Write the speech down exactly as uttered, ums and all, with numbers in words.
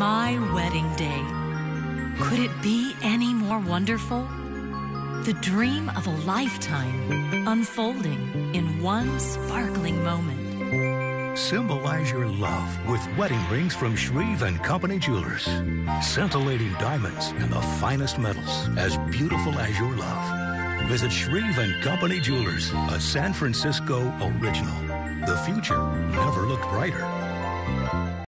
my wedding day. Could it be any more wonderful? The dream of a lifetime unfolding in one sparkling moment. Symbolize your love with wedding rings from Shreve and Company Jewelers. Scintillating diamonds and the finest metals, as beautiful as your love. Visit Shreve and Company Jewelers, a San Francisco original. The future never looked brighter.